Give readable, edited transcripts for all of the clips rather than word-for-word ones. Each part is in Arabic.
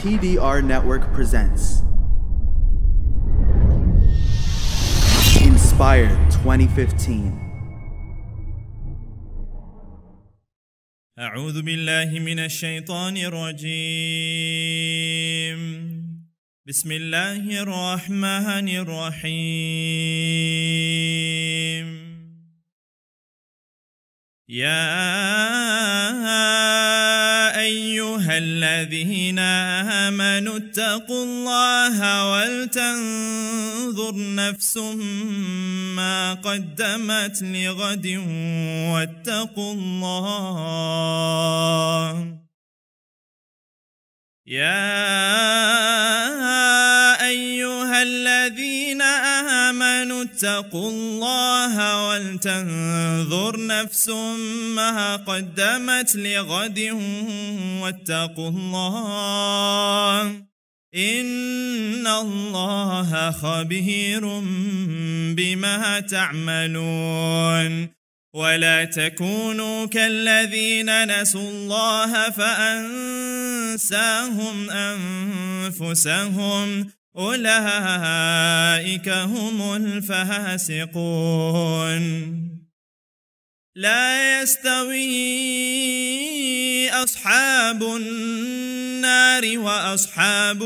TDR Network presents Inspired 2015. أعوذ بالله من الشيطان الرجيم. بسم الله الرحمن الرحيم. يا أيها الذين آمنوا اتقوا الله ولتنظر نفس ما قدمت لغد واتقوا الله. يا أيها الذين آمنوا اتقوا الله ولتنظر نفس ما قدمت لغد واتقوا الله إن الله خبير بما تعملون. ولا تكونوا كالذين نسوا الله فأنساهم أنفسهم أولئك هم الفاسقون. لا يستوي أصحاب النار وأصحاب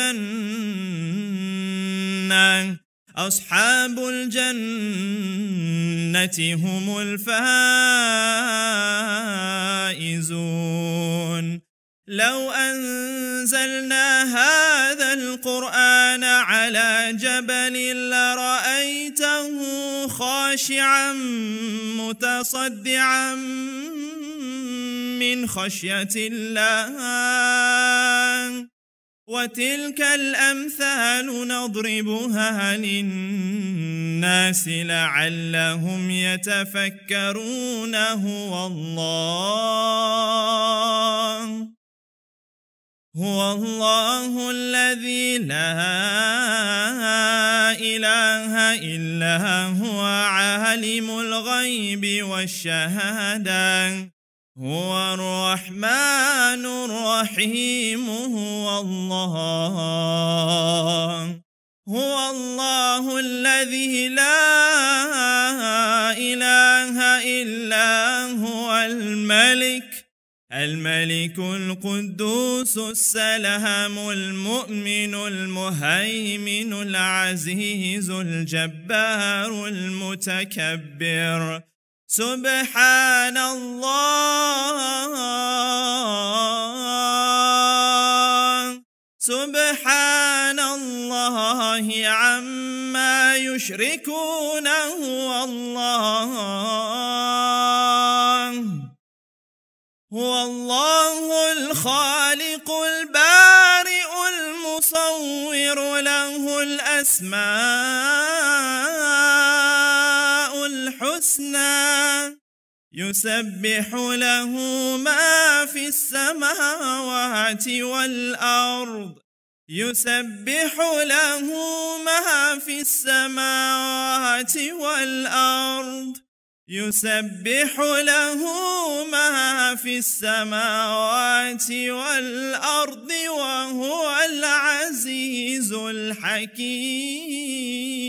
الجنة. أصحاب الجنة هم الفائزون. لو أنزلنا هذا القرآن على جبل لرأيته خاشعا متصدعا من خشية الله. وتلك الأمثال نضربها للناس لعلهم يتفكرون. هو الله الذي لا إله إلا هو عالم الغيب والشهادة. هو الرحمن الرحيم. هو الله الذي لا إله إلا هو الملك القدوس السلام المؤمن المهيمن العزيز الجبار المتكبر. سبحان الله عما يشركون. هو الله الخالق البارئ المصور له الأسماء الحسنى. يسبح له ما في السماوات والأرض. يسبح له ما في السماوات والأرض. يسبح له ما في السماوات والأرض وهو العزيز الحكيم.